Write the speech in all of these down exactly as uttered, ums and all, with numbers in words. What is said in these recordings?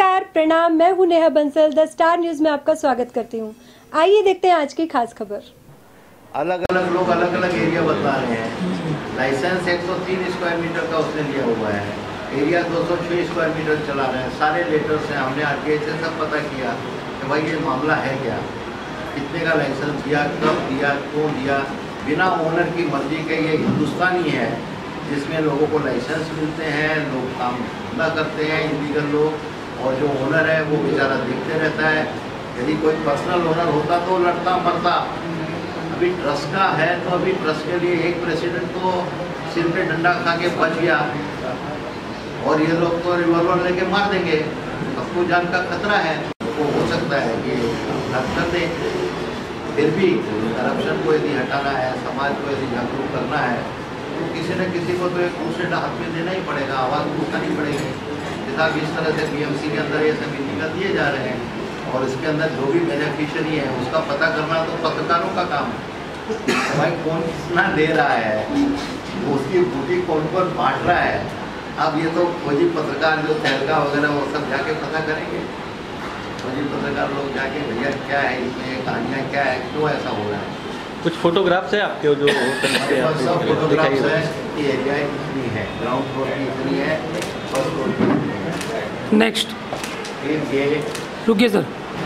नमस्कार, प्रणाम। मैं हूं Neha Bansal, the Star News में आपका स्वागत करती हूं। आइए देखते हैं आज की खास खबर। अलग अलग लोग अलग अलग एरिया बता रहे हैं। लाइसेंस एक सौ तीन स्क्वायर मीटर का उसने लिया हुआ है, एरिया दो सौ छह स्क्वायर मीटर चला रहे हैं। सारे लेटर्स हैं, हमने आरटीआई से सब पता किया कि भाई ये मामला है क्या, कितने का लाइसेंस दिया, कब दिया, क्यों दिया। बिना ओनर की मर्जी के ये हिंदुस्तानी है जिसमें लोगों को लाइसेंस मिलते हैं, लोग काम धंधा करते हैं इलीगल लोग, और जो ओनर है वो बेचारा देखते रहता है। यदि कोई पर्सनल ओनर होता तो लड़ता मरता। अभी ट्रस्ट का है तो अभी ट्रस्ट के लिए एक प्रेसिडेंट तो सिर पे डंडा खा के बच गया, और ये लोग तो रिवॉल्वर लेके मार देंगे। सबको जान का खतरा है, तो हो सकता है कि रद्द कर दे। फिर भी करप्शन को यदि हटाना है, समाज को यदि जागरूक करना है, तो किसी न किसी को तो एक दूसरे हाथ में देना ही पड़ेगा, आवाज़ उठानी पड़ेगी। किताब इस तरह से बीएमसी के अंदर ये सब इंडिकेट दिए जा रहे हैं, और इसके अंदर जो भी बेनिफिशियरी है उसका पता करना तो पत्रकारों का काम है। भाई कौन कितना दे रहा है, उसकी बूटी कौन कौन बांट रहा है, अब ये तो फौजी पत्रकार जो तहलका वगैरह वो सब जाके पता करेंगे। फौजी पत्रकार लोग जाके भैया क्या है इसमें, कहानियाँ क्या है, क्यों ऐसा हो रहा है। कुछ फोटोग्राफ्स है आपके जो सब फोटोग्राफ्स है कि एरिया इतनी है, ग्राउंड फ्लोर की इतनी है, फर्स्ट फ्लोर की इतनी है। नेक्स्ट फिर ये रुकिए सर,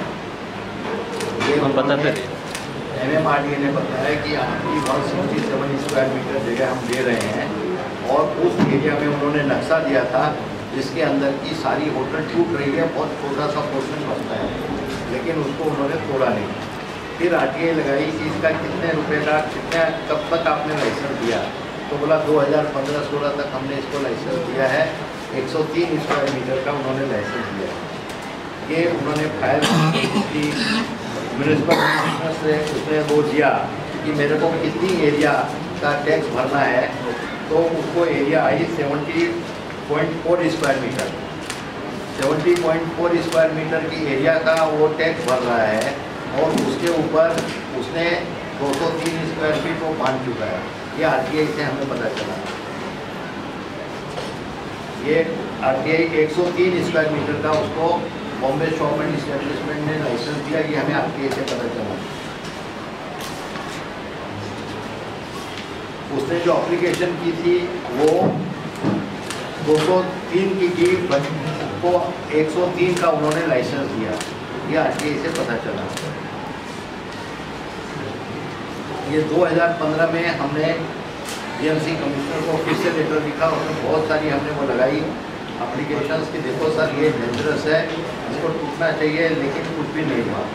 ये हम बताते एम एम आर डी ने बताया कि आपकी one sixty seven square metre जगह हम दे रहे हैं, और उस एरिया में उन्होंने नक्शा दिया था जिसके अंदर की सारी होटल टूट रही है, बहुत छोटा सा पोर्शन बचता है, लेकिन उसको उन्होंने तोड़ा नहीं। फिर आरटीआई लगाई कि इसका कितने रुपए का, कितने कब तक आपने लाइसेंस दिया, तो बोला दो हज़ार पंद्रह सोलह तक हमने इसको लाइसेंस दिया है। एक सौ तीन स्क्वायर मीटर का उन्होंने लाइसेंस दिया है। ये उन्होंने फायर की म्यूनिसिपल कमिश्नर से उसमें वो दिया कि मेरे को कितनी एरिया का टैक्स भरना है, तो उसको एरिया आई seventy point four square metre seventy point four square metre की एरिया का वो टैक्स भर रहा है, और उसके ऊपर उसने दो सौ तीन स्क्वायर फीट वो बांध चुका है। ये आरटीआई से हमें पता चला। ये आरटीआई एक सौ तीन स्क्वायर मीटर का उसको बॉम्बे शॉप एंड इस्टेब्लिशमेंट ने लाइसेंस दिया, ये हमें आरटीआई से पता चला। उसने जो एप्लीकेशन की थी वो दो सौ तीन की की को एक सौ तीन का उन्होंने लाइसेंस दिया, ये आरटीआई से पता चला। ये दो हज़ार पंद्रह में हमने बीएमसी कमिश्नर को फिर से लेटर लिखा, उसमें बहुत सारी हमने वो लगाई एप्लीकेशंस कि देखो सर ये डेंजरस है, इसको टूटना चाहिए, लेकिन कुछ भी नहीं हुआ।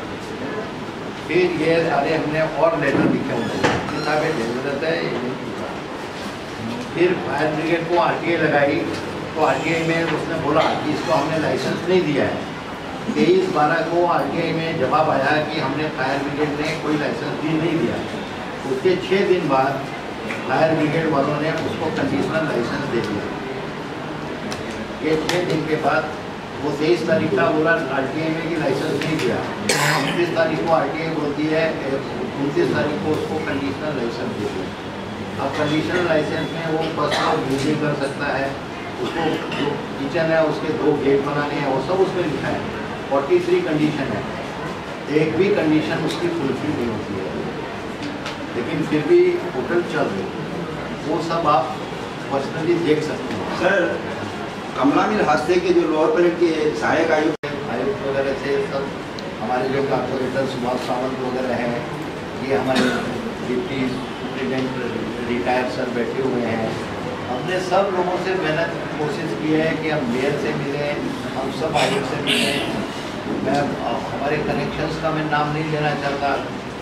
फिर ये सारे हमने और लेटर लिखे उनको कि साहब ये डेंजरस है, ये नहीं टूटा। फिर फायर ब्रिगेड को आरटीआई लगाई, तो आरटीआई में उसने बोला कि इसको हमने लाइसेंस नहीं दिया है। तेईस बारह को आरटीआई में जवाब आया कि हमने फायर ब्रिगेड ने कोई लाइसेंस भी नहीं दिया। उसके छः दिन बाद फायर ब्रिगेड वालों ने उसको कंडीशनल लाइसेंस दे दिया। ये छः दिन के बाद वो तेईस तारीख का बोला आरटीआई में कि लाइसेंस नहीं दिया। उनतीस तारीख को आरटीआई बोलती है, उनतीस तारीख को उसको कंडीशनल लाइसेंस दे दिया। अब कंडीशनल लाइसेंस में वो पर्सनल यूजिंग कर सकता है, उसको जो किचन है उसके दो गेट बनाने हैं, वो सब उसमें लिखा है। फोर्टी थ्री कंडीशन है, एक भी कंडीशन उसकी फुलफिल नहीं होती है, लेकिन फिर भी होटल चल रही है। वो सब आप पर्सनली देख सकते हैं। सर, कमला मिल हादसे के जो लोअर परेड के सहायक आयुक्त आयुक्त वगैरह से सब हमारे जो कॉर्पोरेटर सुभाष सावंत वगैरह हैं, ये हमारे डिप्टी सुप्रिटेंडेंट रिटायर सर बैठे हुए हैं। हमने सब लोगों से मेहनत कोशिश की है कि हम मेयर से मिलें, हम सब आयुक्त से मिलें। मैं हमारे कनेक्शंस का मैं नाम नहीं लेना चाहता।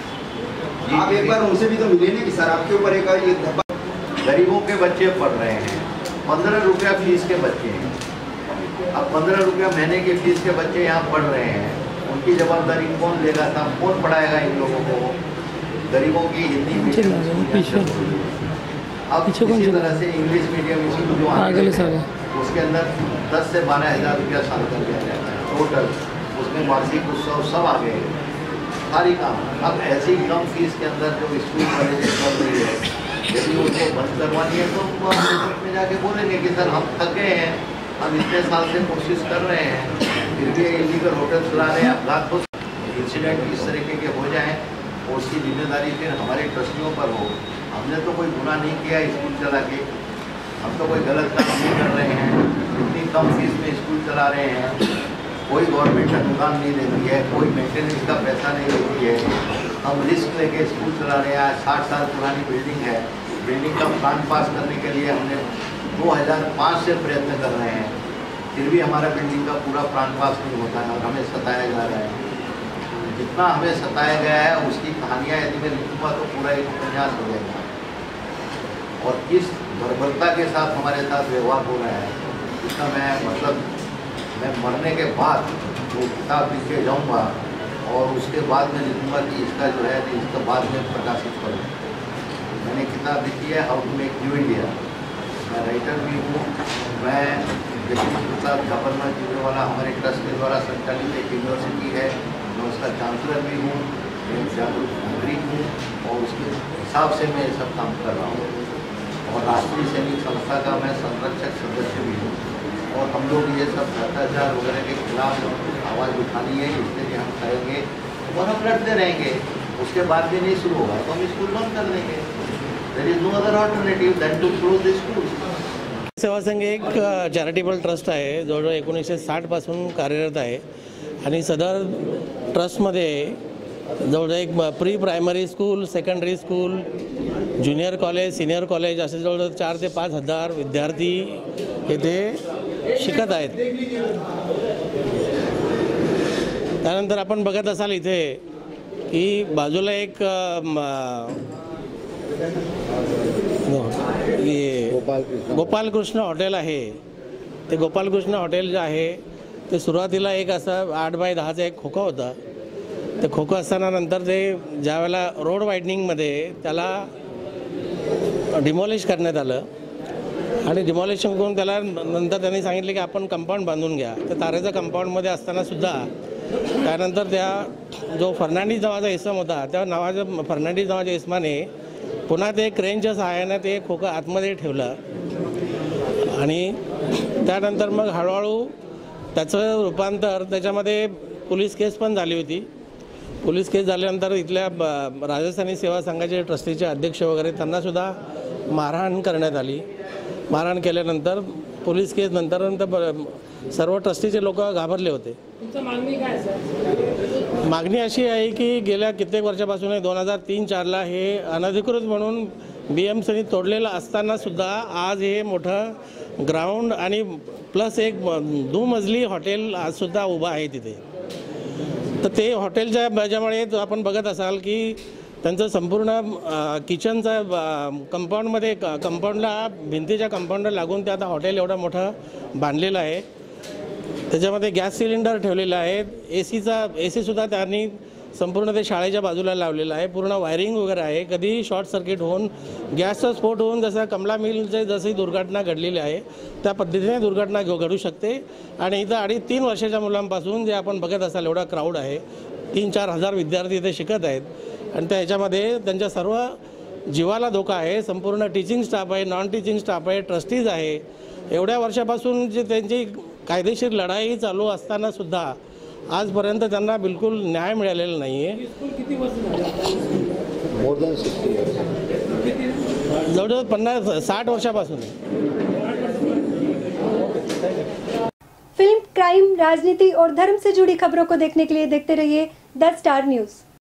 आप एक बार उनसे भी तो मिले नहीं कि सर आपके ऊपर एक धब्बा। गरीबों के बच्चे पढ़ रहे हैं, पंद्रह रुपया फीस के बच्चे हैं। अब पंद्रह रुपया महीने की फीस के बच्चे यहाँ पढ़ रहे हैं, उनकी जवाबदारी कौन लेगा था, कौन पढ़ाएगा इन लोगों को। गरीबों की हिंदी मीडियम, अब इसी तरह से इंग्लिश मीडियम स्कूल जो आगे उसके अंदर दस से बारह हज़ार रुपया साल कर दिया जाता है टोटल। उसमें वार्षिक उत्सव सब आ गए, सारी काम। अब ऐसी कम फीस के अंदर जो स्कूल कॉलेज चल रही है, यदि उनको बंद करवानी है तो में जाके बोलेंगे कि सर हम थक गए हैं, हम इतने साल से कोशिश कर रहे हैं, फिर भी इलीगल होटल चला रहे हैं। अपराध हो इंसिडेंट इस तरीके के हो जाएं और उसकी जिम्मेदारी फिर हमारे ट्रस्टियों पर हो। हमने तो कोई गुनाह नहीं किया स्कूल चला के, हम तो कोई गलत काम नहीं कर रहे हैं। इतनी कम फीस में स्कूल चला रहे हैं, कोई गवर्नमेंट अनुदान नहीं देती है, कोई मेंटेनेंस का पैसा नहीं देती है। हम रिस्क लेके स्कूल चला रहे हैं। साठ साल पुरानी बिल्डिंग है, बिल्डिंग का प्लान पास करने के लिए हमने दो हज़ार पाँच से प्रयत्न कर रहे हैं, फिर भी हमारा बिल्डिंग का पूरा प्लान पास नहीं होता है और हमें सताया जा रहा है। जितना हमें सताया गया है उसकी कहानियाँ यदि मैं लिखूँगा तो पूरा एक उपन्यास हो जाएगा। और किस बर्बरता के साथ हमारे साथ व्यवहार हो रहा है, इसका मैं मतलब मैं मरने के बाद वो किताब लिख के जाऊँगा और उसके बाद मैं लिखूँगा कि इसका जो है इसका बाद में प्रकाशित करूँ। मैंने किताब लिखी है how to make new India. मैं राइटर भी हूँ। मैं गवर्नर तिब्रेवाला हमारे ट्रस्ट के द्वारा संचालित एक यूनिवर्सिटी है, मैं उसका चांसलर भी हूँ, मैं जागरूक नागरिक हूँ और उसके हिसाब से मैं ये सब काम कर रहा हूँ। और राष्ट्रीय सैनिक संस्था का मैं संरक्षक सदस्य भी हूँ। और हम लोग ये सब भ्रष्टाचार वगैरह के खिलाफ आवाज़ उठानी है, इसलिए हम करेंगे और हम लड़ते रहेंगे। उसके बाद भी नहीं शुरू होगा तो हम स्कूल बंद कर देंगे। There is no other alternative than to close the school. सेवा संघ एक चॅरिटेबल ट्रस्ट आहे, जवळजवळ एकोणीसशे साठपासून कार्यरत आहे आणि सदर ट्रस्टमध्ये जवळजवळ एक pre primary school, secondary school, junior college, senior college असे जवळजवळ चार ते पाच हजार विद्यार्थी येथे शिकत आहेत। त्यानंतर आपण बघत असाल इथे की बाजूला एक गोपालकृष्ण हॉटेल आहे। ते गोपालकृष्ण हॉटेल जे आहे ते सुरुवातीला एक असं आठ बाय दहाचा एक खोका होता। ते खोका असताना नंतर ते ज्यावेळेला रोड वायडनिंगमध्ये त्याला डिमॉलिश करण्यात आलं आणि डिमॉलिशन करून त्याला नंतर त्यांनी सांगितले की आपण कंपाऊंड बांधून घ्या। तर तारेच्या कंपाऊंडमध्ये असताना सुद्धा त्यानंतर त्या जो फर्नांडिस नावाचा इसम होता त्या नावाच्या फर्नांडिस नावाच्या इसमाने पुन्हा ते क्रेनच्या सहाय्याने ते खोका आतमध्ये ठेवलं आणि त्यानंतर मग हळूहळू त्याचं रूपांतर त्याच्यामध्ये पोलीस केस पण झाली होती। पोलीस केस झाल्यानंतर इथल्या राजस्थानी सेवा संघाचे ट्रस्टीचे अध्यक्ष वगैरे त्यांना सुद्धा मारहाण करण्यात आली। मारहाण केल्यानंतर पोलीस केस नंतर सर्व ट्रस्टीचे लोक घाबरले होते। मागणी अशी आहे की गेल्या कित्येक वर्षापासून दोन हजार तीन चारला हे अनधिकृत म्हणून बी एम सीने तोडलेलं असताना सुद्धा आज हे मोठं ग्राउंड आणि प्लस एक दुमजली हॉटेल आजसुद्धा उभं आहे तिथे। तर ते हॉटेलच्या त्याच्यामुळे आपण बघत असाल की त्यांचं संपूर्ण किचनचा कंपाऊंडमध्ये कंपाऊंडला भिंतीच्या कंपाऊंडला लागून ते आता हॉटेल एवढं मोठं बांधलेलं आहे। त्याच्यामध्ये गॅस सिलेंडर ठेवलेला आहे, ए सीचा ए सीसुद्धा त्यांनी संपूर्ण ते शाळेच्या बाजूला लावलेलं आहे। पूर्ण वायरिंग वगैरे आहे। कधी शॉर्ट सर्किट होऊन गॅसचा स्फोट होऊन जसा कमला मिलचे जशी दुर्घटना घडलेली आहे त्या पद्धतीने दुर्घटना घडू शकते। आणि इथं अडीच तीन वर्षाच्या मुलांपासून जे आपण बघत असाल एवढा क्राऊड आहे, तीन चार हजार विद्यार्थी इथे शिकत आहेत आणि त्याच्यामध्ये त्यांच्या सर्व जीवाला धोका आहे। संपूर्ण टीचिंग स्टाफ आहे, नॉन टीचिंग स्टाफ आहे, ट्रस्टीज आहे। एवढ्या वर्षापासून जे त्यांची कायदेशीर लढाई चालू असताना सुद्धा आजपर्यंत त्यांना बिलकुल न्याय मिळालेला नाही आहे। जवळजवळ पन्नास साठ वर्षापासून। फिल्म, क्राइम, राजनीति और धर्म से जुड़ी खबरों को देखने के लिए देखते रहिए द स्टार न्यूज़।